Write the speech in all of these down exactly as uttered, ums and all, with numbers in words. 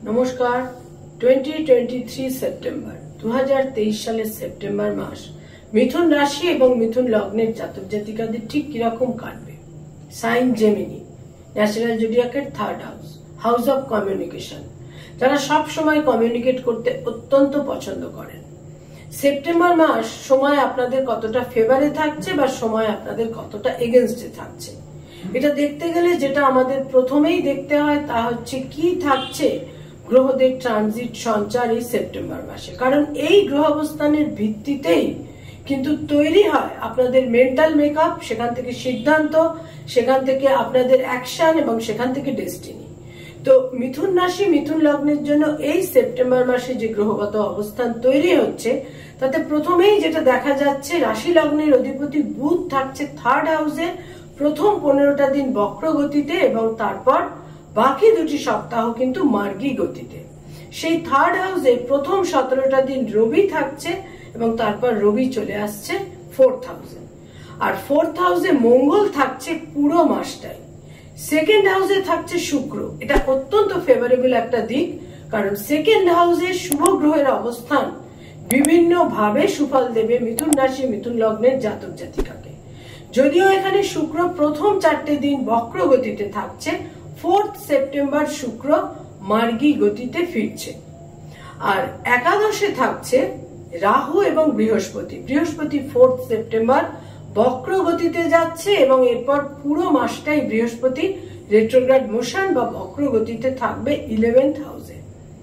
নমস্কার। Twenty twenty three September দু হাজার তেইশ সালের সেপ্টেম্বর মাস মিথুন রাশি এবং মিথুন লগ্নের জাতক জাতিকাদের ঠিক কিরকম কাটবে। সাইন জেমিনি, ন্যাচারাল জোডিয়াকের third house, house of communication, যারা সব সময় কমিউনিকেট করতে অত্যন্ত পছন্দ করেন। সেপ্টেম্বর মাস সময় আপনাদের কতটা ফেভারে থাকছে বা সময় আপনাদের কতটা এগেনস্টে থাকছে, এটা দেখতে গেলে যেটা আমাদের প্রথমেই দেখতে হয় তা হচ্ছে কি থাকছে গ্রহদের ট্রানজিট সঞ্চার এই সেপ্টেম্বর মাসে। কারণ এই গ্রহ অবস্থানের ভিত্তিতেই কিন্তু তৈরি হয় আপনাদের মেন্টাল মেকআপ, সেখান থেকে সিদ্ধান্ত, সেখান থেকে আপনাদের অ্যাকশন এবং সেখান থেকে ডেস্টিনি। তো মিথুন রাশি মিথুন লগ্নের জন্য এই সেপ্টেম্বর মাসে যে গ্রহগত অবস্থান তৈরি হচ্ছে তাতে প্রথমেই যেটা দেখা যাচ্ছে, রাশি লগ্নের অধিপতি বুধ থাকছে থার্ড হাউসে প্রথম পনেরোটা দিন বক্র গতিতে এবং তারপর বাকি দুটি সপ্তাহ কিন্তু মার্গী গতিতে। সেই থার্ড হাউসে প্রথম সতেরোটা দিন রবি থাকছে এবং তারপর রবি চলে আসছে ফোর্থ হাউসে, আর ফোর্থ হাউসে মঙ্গল থাকছে পুরো মাসটাই। সেকেন্ড হাউসে থাকছে শুক্র, এটা অত্যন্ত ফেভারেবল একটা দিক, কারণ সেকেন্ড হাউসে শুভ গ্রহের অবস্থান বিভিন্ন ভাবে সুফল দেবে মিথুন রাশি মিথুন লগ্নের জাতক জাতিকাকে। যদিও এখানে শুক্র প্রথম চারটে দিন বক্র গতিতে থাকছে, ফোর্থ সেপ্টেম্বর শুক্র মার্গী গতিতে ফিরছে। আর একাদশে থাকছে রাহু এবং বৃহস্পতি। বৃহস্পতি ফোর্থ সেপ্টেম্বর বক্র গতিতে যাচ্ছে এবং এরপর পুরো মাসটাই বৃহস্পতি রেট্রোগ্রেড মোশন বা বক্র গতিতে থাকবে ইলেভেন্থ হাউসে।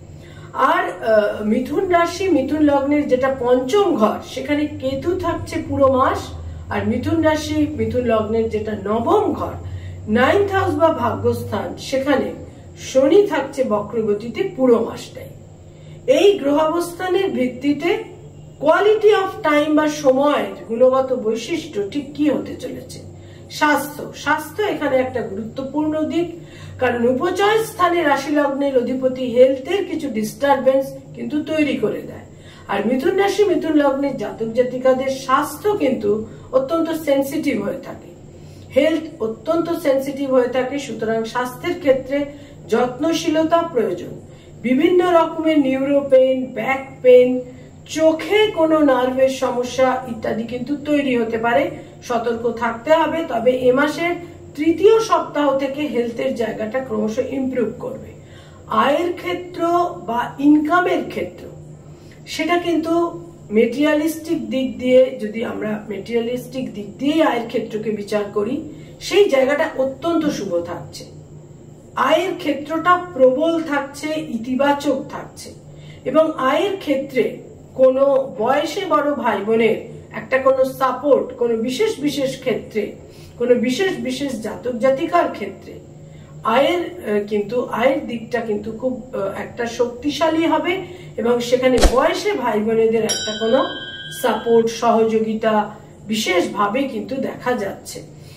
আর মিথুন রাশি মিথুন লগ্নের যেটা পঞ্চম ঘর, সেখানে কেতু থাকছে পুরো মাস। আর মিথুন রাশি মিথুন লগ্নের যেটা নবম ঘর, নাইন্থ হাউস বা ভাগ্যস্থান, সেখানে শনি থাকছে বক্রগতিতে পুরো মাসটাই। এই গ্রহ অবস্থানের ভিত্তিতে কোয়ালিটি অফ টাইম বা সময়ের গুণগত বৈশিষ্ট্য ঠিক কি হতে চলেছে। স্বাস্থ্য স্বাস্থ্য এখানে একটা গুরুত্বপূর্ণ দিক, কারণ উপচয় স্থানে রাশি লগ্নের অধিপতি হেলথের কিছু ডিস্টারবেন্স কিন্তু তৈরি করে দেয়। আর মিথুন রাশি মিথুন লগ্নের জাতক জাতিকাদের স্বাস্থ্য কিন্তু অত্যন্ত সেন্সিটিভ হয়ে থাকে, হেলথ অত্যন্ত সেন্সিটিভ হয়ে থাকে। সুতরাং স্বাস্থ্যের ক্ষেত্রে যত্নশীলতা প্রয়োজন। বিভিন্ন রকমের নিউরো পেইন, ব্যাক পেইন, চোখে কোনো নার্ভের সমস্যা ইত্যাদি কিন্তু তৈরি হতে পারে, সতর্ক থাকতে হবে। তবে এ মাসের তৃতীয় সপ্তাহ থেকে হেলথের জায়গাটা ক্রমশ ইমপ্রুভ করবে। আয়ের ক্ষেত্র বা ইনকামের ক্ষেত্র, সেটা কিন্তু মেটেরিয়ালিস্টিক দিক দিয়ে, যদি আমরা মেটেরিয়ালিস্টিক দিক দিয়ে আয়ের ক্ষেত্রকে বিচার করি, সেই জায়গাটা অত্যন্ত শুভ থাকছে। আয়ের ক্ষেত্রটা প্রবল থাকছে, ইতিবাচক থাকছে এবং আয়ের ক্ষেত্রে কোনো বয়সে বড় ভাই বোনের একটা কোনো সাপোর্ট, কোনো বিশেষ বিশেষ ক্ষেত্রে, কোনো বিশেষ বিশেষ জাতক জাতিকার ক্ষেত্রে আয়ের কিন্তু আয়ের দিকটা কিন্তু খুব একটা শক্তিশালী হবে এবং সেখানে বয়সে ভাই বোনেদের একটা কোনো সাপোর্ট, সহযোগিতা বিশেষভাবে কিন্তু দেখা যাচ্ছে।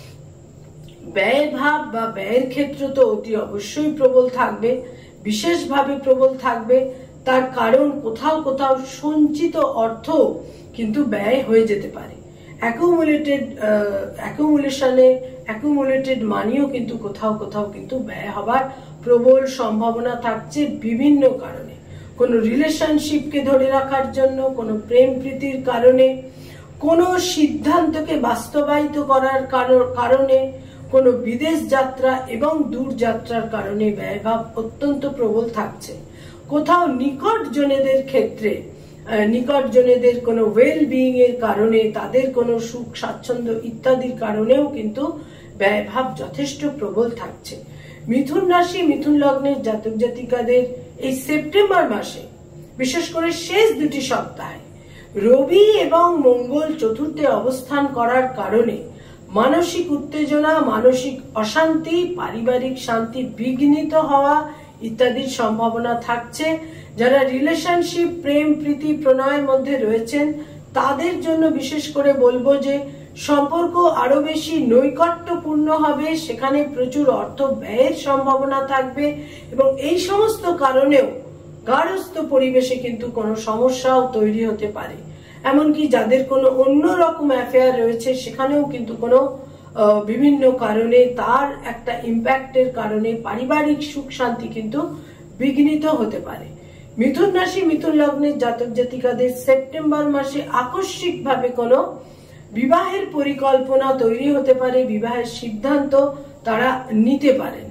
ব্যয়ের ভাব বা ব্যয়ের ক্ষেত্র তো অতি অবশ্যই প্রবল থাকবে, বিশেষভাবে প্রবল থাকবে। তার কারণ কোথাও কোথাও সঞ্চিত অর্থ কিন্তু ব্যয় হয়ে যেতে পারে। অ্যাকুমুলেটেড অ্যাকুমুলেশনে অ্যাকুমুলেটেড মানিও কিন্তু কোথাও কোথাও কিন্তু ব্যয় হবার প্রবল সম্ভাবনা থাকছে বিভিন্ন কারণে। কোনো রিলেশনশিপকে ধরে রাখার জন্য, কোনো প্রেম প্রীতির কারণে, কোনো সিদ্ধান্তকে বাস্তবায়িত করার কারণে, কোনো বিদেশ যাত্রা এবং দূর যাত্রার কারণে ব্যয়ভাব অত্যন্ত প্রবল থাকছে। কোথাও নিকট জনেদের ক্ষেত্রে, নিকট জনেদের কোনো ওয়েল বিইং এর কারণে, তাদের কোনো সুখ স্বাচ্ছন্দ্য ইত্যাদির কারণেও কিন্তু ব্যয়ভাব যথেষ্ট প্রবল থাকছে। মিথুন রাশি মিথুন লগ্নের জাতক জাতিকাদের এই সেপ্টেম্বর মাসে, বিশেষ করে শেষ দুটি সপ্তাহে রবি এবং মঙ্গল চতুর্থে অবস্থান করার কারণে মানসিক উত্তেজনা, মানসিক অশান্তি, পারিবারিক শান্তি বিঘ্নিত হওয়া ইত্যাদির সম্ভাবনা থাকছে। যারা রিলেশনশিপ, প্রেম প্রীতি প্রণয়ের মধ্যে রয়েছেন তাদের জন্য বিশেষ করে বলবো যে সম্পর্ক আরো বেশি নৈকট্যপূর্ণ হবে, সেখানে প্রচুর অর্থ ব্যয়ের সম্ভাবনা থাকবে এবং এই সমস্ত কারণেও গার্হস্থ্য পরিবেশে কিন্তু কোনো সমস্যাও তৈরি হতে পারে। এমনকি যাদের কোনো অন্য রকম অ্যাফেয়ার রয়েছে সেখানেও কিন্তু কোনো বিভিন্ন কারণে, তার একটা ইম্প্যাক্টের কারণে পারিবারিক সুখ শান্তি কিন্তু বিঘ্নিত হতে পারে। মিথুন রাশি মিথুন লগ্নের জাতক জাতিকাদের সেপ্টেম্বর মাসে আকস্মিক ভাবে কোনো বিবাহের পরিকল্পনা তৈরি হতে পারে, বিবাহের সিদ্ধান্ত তারা নিতে পারেন।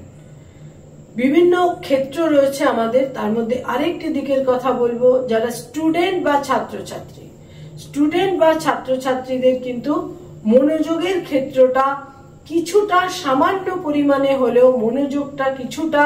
বিভিন্ন ক্ষেত্র রয়েছে আমাদের, তার মধ্যে আরেকটি দিকের কথা বলবো, যারা স্টুডেন্ট বা ছাত্রছাত্রী স্টুডেন্ট বা ছাত্রছাত্রীদের কিন্তু মনোযোগের ক্ষেত্রটা কিছুটা সামান্য পরিমাণে হলেও মনোযোগটা কিছুটা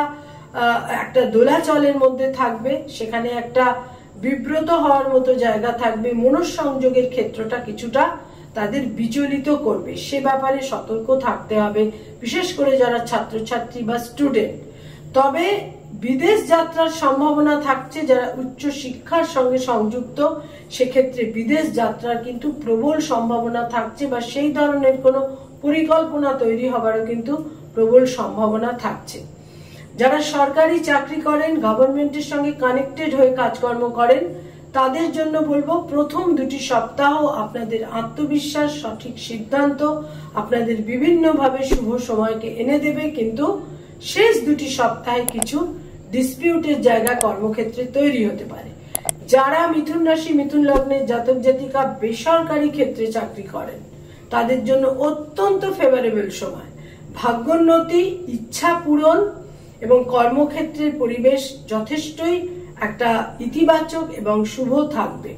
একটা দোলাচলের মধ্যে থাকবে, সেখানে একটা বিব্রত হওয়ার মতো জায়গা থাকবে, মনঃসংযোগের ক্ষেত্রটা কিছুটা তাদের বিচলিত করবে, সে ব্যাপারে সতর্ক থাকতে হবে, বিশেষ করে যারা ছাত্রছাত্রী বা স্টুডেন্ট। তবে বিদেশ যাত্রার সম্ভাবনা থাকছে, যারা উচ্চ শিক্ষার সঙ্গে সংযুক্ত সেক্ষেত্রে বিদেশ যাত্রার কিন্তু প্রবল সম্ভাবনা থাকছে, বা সেই ধরনের কোনো পরিকল্পনা তৈরি হবারও কিন্তু প্রবল সম্ভাবনা থাকছে। যারা সরকারি চাকরি করেন, গভর্নমেন্টের সঙ্গে কানেক্টেড হয়ে কাজকর্ম করেন, তাদের জন্য বলবো প্রথম দুটি সপ্তাহ আপনাদের আত্মবিশ্বাস, সঠিক সিদ্ধান্ত আপনাদের বিভিন্নভাবে শুভ সময়কে এনে দেবে, কিন্তু শেষ দুটি সপ্তাহে কিছু ডিসপিউটের জায়গা কর্মক্ষেত্রে তৈরি হতে পারে। যারা মিথুন রাশি মিথুন লগ্নের জাতক জাতিকা বেসরকারি ক্ষেত্রে চাকরি করেন, তাদের জন্য অত্যন্ত ফেভারেবল সময়, ভাগ্যোন্নতি, ইচ্ছা পূরণ এবং কর্মক্ষেত্রের পরিবেশ যথেষ্টই একটা ইতিবাচক এবং শুভ থাকবে।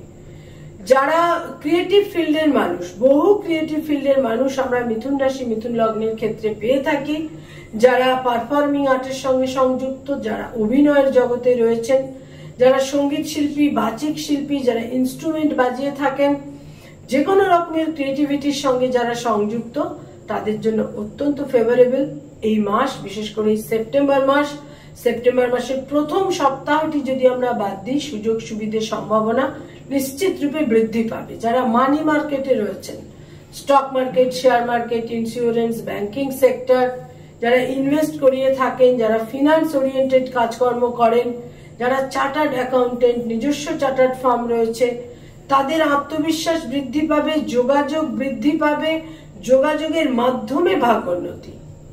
যারা ক্রিয়েটিভ ফিল্ডের মানুষ, বহু ক্রিয়েটিভ ফিল্ডের মানুষ আমরা মিথুন রাশি মিথুন লগ্নের ক্ষেত্রে পেয়ে থাকি, যারা পারফর্মিং আর্টের সঙ্গে সংযুক্ত, যারা অভিনয়ের জগতে রয়েছেন, যারা সঙ্গীত শিল্পী, বাচিক শিল্পী, যারা ইনস্ট্রুমেন্ট বাজিয়ে থাকেন, যে কোনো রকমের ক্রিয়েটিভিটির সঙ্গে যারা সংযুক্ত, তাদের জন্য অত্যন্ত ফেভারেবল এই মাস, বিশেষ করে এই সেপ্টেম্বর মাস। সেপ্টেম্বর মাসের প্রথম সপ্তাহটি যদি আমরা বাদ দিই, সুযোগ সুবিধের সম্ভাবনা নিশ্চিত রূপে বৃদ্ধি পাবে। যারা মানি মার্কেটে রয়েছেন, stock market, share market, insurance, banking sector, যারা ইনভেস্ট করিয়ে থাকেন, যারা ফিনান্স ওরিয়েন্টেড কাজকর্ম করেন, যারা চার্টার্ড অ্যাকাউন্টেন্ট, নিজস্ব চার্টার্ড ফার্ম রয়েছে, তাদের আত্মবিশ্বাস বৃদ্ধি পাবে, যোগাযোগ বৃদ্ধি পাবে, যোগাযোগের মাধ্যমে ভাগ্যোন্নতি।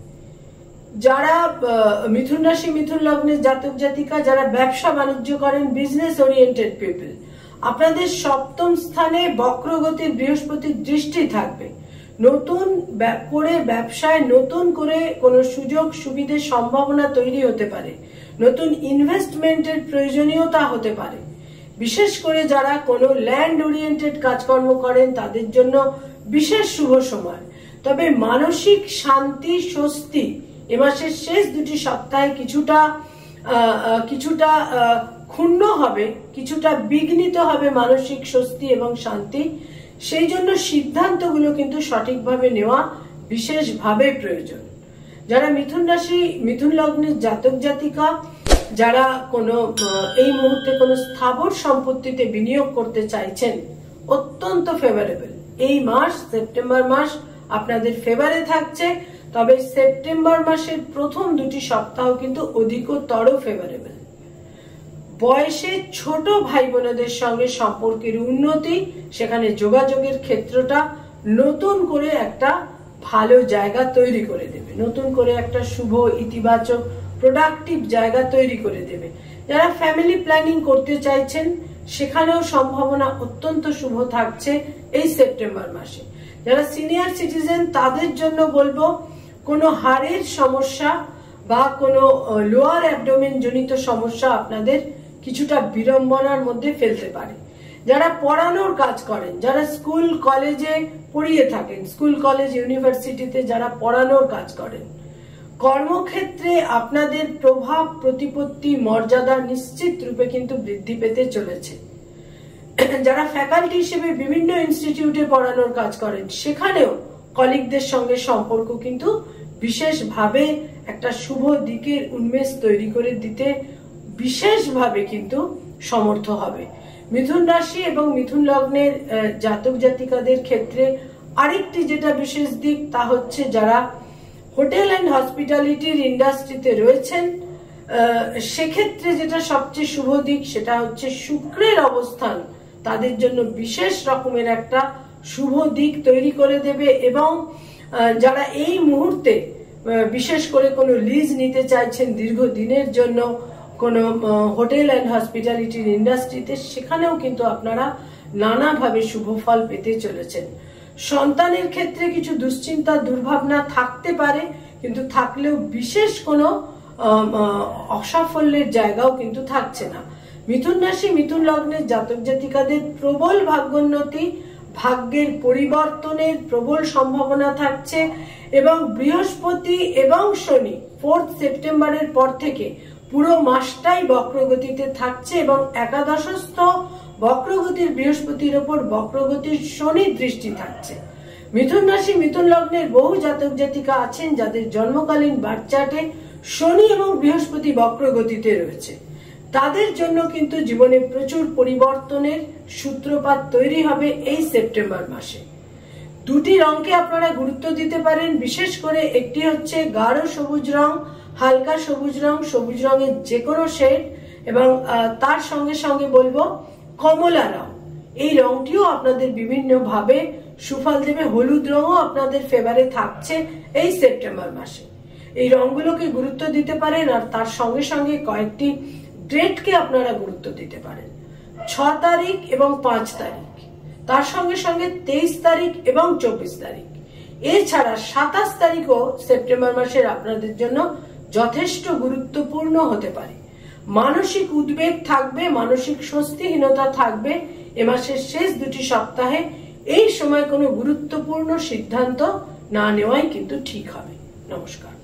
যারা মিথুন রাশি মিথুন লগ্নের জাতক জাতিকা যারা ব্যবসা বাণিজ্য করেন, বিজনেস ওরিয়েন্টেড পিপল, আপনাদের সপ্তম স্থানে বক্রগতির বৃহস্পতির দৃষ্টি থাকবে। নতুন করে ব্যবসায় নতুন করে কোনো সুযোগ সুবিধের সম্ভাবনা তৈরি হতে পারে, নতুন ইনভেস্টমেন্টের প্রয়োজনীয়তা হতে পারে। বিশেষ করে যারা কোনো ল্যান্ড ওরিয়েন্টেড কাজকর্ম করেন, তাদের জন্য বিশেষ শুভ সময়। তবে মানসিক শান্তি, স্বস্তি এ মাসের শেষ দুটি সপ্তাহে কিছুটা কিছুটা ক্ষুণ্ণ হবে, কিছুটা বিঘ্নিত হবে মানসিক স্বস্তি এবং শান্তি। সেই জন্য সিদ্ধান্তগুলো কিন্তু সঠিকভাবে নেওয়া বিশেষভাবে প্রয়োজন। যারা মিথুন রাশি মিথুন লগ্নের জাতক জাতিকা যারা কোনো এই মুহূর্তে কোনো স্থাবর সম্পত্তিতে বিনিয়োগ করতে চাইছেন, অত্যন্ত ফেভারেবল এই মাস, সেপ্টেম্বর মাস আপনাদের ফেভারে থাকছে। তবে সেপ্টেম্বর মাসের প্রথম দুটি সপ্তাহ কিন্তু অধিকতর ফেভারেবল। বয়সে ছোট ভাই বোনদের সঙ্গে সম্পর্কের উন্নতি, সেখানে যোগাযোগের ক্ষেত্রটা নতুন করে একটা ভালো জায়গা তৈরি করে দেবে, নতুন করে একটা শুভ ইতিবাচক প্রোডাক্টিভ জায়গা তৈরি করে দেবে। যারা ফ্যামিলি প্ল্যানিং করতে চাইছেন, সেখানেও সম্ভাবনা অত্যন্ত শুভ থাকছে এই সেপ্টেম্বর মাসে। যারা সিনিয়র সিটিজেন, তাদের জন্য বলবো কোনো হাড়ের সমস্যা বা কোনো লোয়ার অ্যাবডোমেন জনিত সমস্যা আপনাদের কিছুটা বিড়ম্বনার মধ্যে ফেলতে পারে। যারা পড়ানোর কাজ করেন, যারা স্কুল কলেজে পড়িয়ে থাকেন, স্কুল কলেজ ইউনিভার্সিটিতে যারা পড়ানোর কাজ করেন, কর্মক্ষেত্রে আপনাদের প্রভাব প্রতিপত্তি মর্যাদা নিশ্চিত রূপে কিন্তু বৃদ্ধি পেতে চলেছে। যারা ফ্যাকাল্টি হিসেবে বিভিন্ন ইনস্টিটিউটে পড়ানোর কাজ করেন, সেখানেও কলিগদের সঙ্গে সম্পর্ক কিন্তু বিশেষভাবে একটা শুভ দিকের উন্মেষ তৈরি করে দিতে বিশেষভাবে কিন্তু সমর্থ হবে। মিথুন রাশি এবং মিথুন লগ্নের জাতক জাতিকাদের ক্ষেত্রে আরেকটি যেটা বিশেষ দিক, তা হচ্ছে যারা হোটেল অ্যান্ড হসপিটালিটির ইন্ডাস্ট্রিতে রয়েছেন, সেক্ষেত্রে যেটা সবচেয়ে শুভ দিক সেটা হচ্ছে শুক্রের অবস্থান তাদের জন্য বিশেষ রকমের একটা শুভ দিক তৈরি করে দেবে। এবং যারা এই মুহূর্তে বিশেষ করে কোনো লিজ নিতে চাইছেন দীর্ঘদিনের জন্য, কোনো হোটেল অ্যান্ড হসপিটালিটির ইন্ডাস্ট্রিতে, সেখানেও কিন্তু আপনারা নানাভাবে শুভ ফল পেতে চলেছেন। সন্তানের ক্ষেত্রে কিছু দুশ্চিন্তা দুর্ভাবনা থাকতে পারে, কিন্তু থাকলেও বিশেষ কোনো অসাফল্যের জায়গাও কিন্তু থাকছে না। মিথুন রাশি মিথুন লগ্নের জাতক জাতিকাদের প্রবল ভাগ্যোন্নতি, ভাগ্যের পরিবর্তনের প্রবল সম্ভাবনা থাকছে এবং বৃহস্পতি এবং শনি ফোর্থ সেপ্টেম্বরের পর থেকে পুরো মাসটাই বক্রগতিতে থাকছে এবং একাদশস্থ বক্রগতির বৃহস্পতির ওপর বক্রগতির শনির দৃষ্টি থাকছে। মিথুন রাশি মিথুন লগ্নের বহু জাতক জাতিকা আছেন যাদের জন্মকালীন বার্থ চার্টে শনি এবং বৃহস্পতি বক্রগতিতে রয়েছে। তাদের জন্য কিন্তু জীবনে প্রচুর পরিবর্তনের সূত্রপাত তৈরি হবে এই সেপ্টেম্বর মাসে। দুটি রঙকে আপনারা গুরুত্ব দিতে পারেন, বিশেষ করে একটি হচ্ছে গাঢ় সবুজ রং, হালকা সবুজ রং, সবুজ রঙের যে কোনো শেড, এবং তার সঙ্গে সঙ্গে বলবো কমলা রং। এই রংটিও আপনাদের বিভিন্ন ভাবে সুফল দেবে। হলুদ রঙও আপনাদের ফেভারে থাকছে এই সেপ্টেম্বর মাসে। এই রংগুলোকে গুরুত্ব দিতে পারেন আর তার সঙ্গে সঙ্গে কয়েকটি ডেটকে আপনারা গুরুত্ব দিতে পারেন, ছ তারিখ এবং পাঁচ তারিখ, তার সঙ্গে সঙ্গে তেইশ তারিখ এবং চব্বিশ তারিখ। এছাড়া সাতাশ তারিখও সেপ্টেম্বর মাসের আপনাদের জন্য যথেষ্ট গুরুত্বপূর্ণ হতে পারে। মানসিক উদ্বেগ থাকবে, মানসিক স্বস্তিহীনতা থাকবে এ মাসের শেষ দুটি সপ্তাহে। এই সময় কোনো গুরুত্বপূর্ণ সিদ্ধান্ত না নেওয়াই কিন্তু ঠিক হবে। নমস্কার।